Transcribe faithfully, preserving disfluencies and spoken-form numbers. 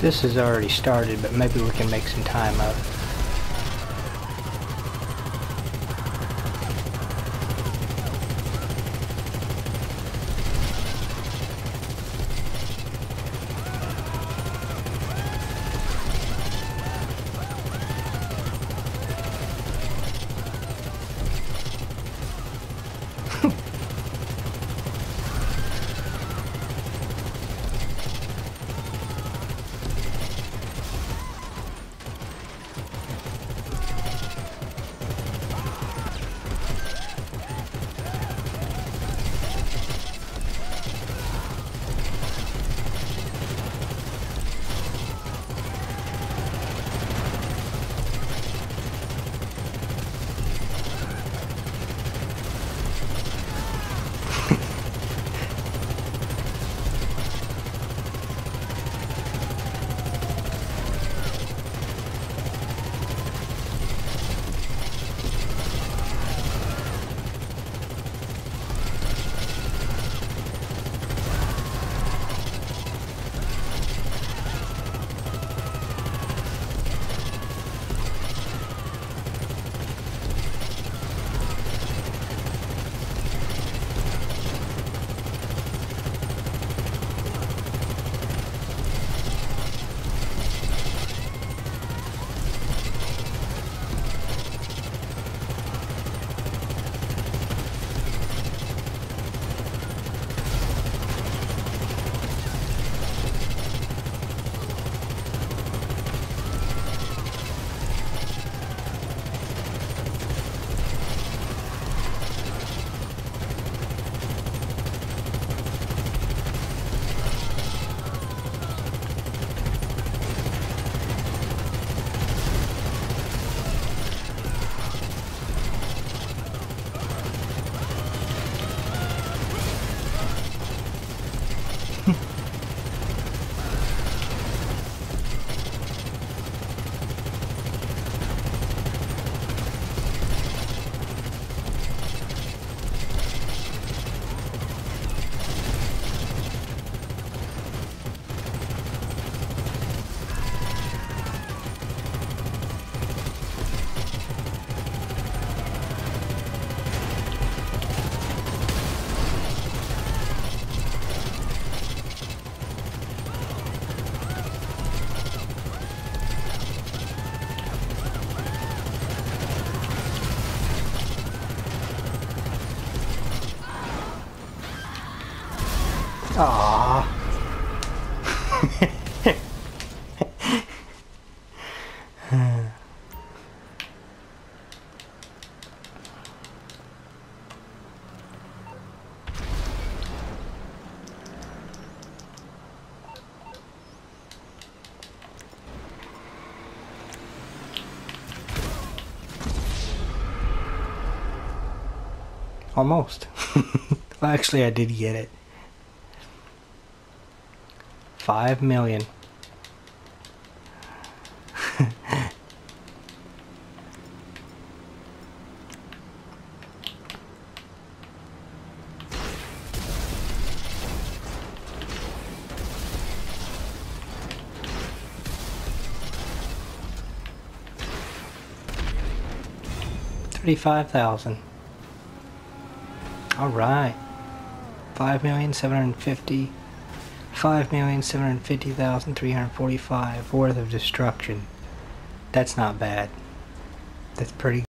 This has already started, but maybe we can make some time up. Aww. Almost. Well, actually, I did get it. Five million. Thirty-five thousand. All right. Five million seven hundred fifty. Five million seven hundred fifty thousand three hundred forty-five worth of destruction. That's not bad. That's pretty